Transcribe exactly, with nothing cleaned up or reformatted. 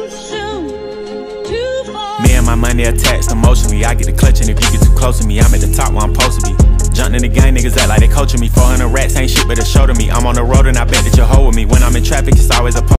Me and my money attached emotionally. I get the clutching if you get too close to me. I'm at the top where I'm supposed to be. Jumping in the gang, niggas act like they coaching me. Four hundred rats ain't shit but a show to me. I'm on the road and I bet that you'll hold with me. When I'm in traffic, it's always a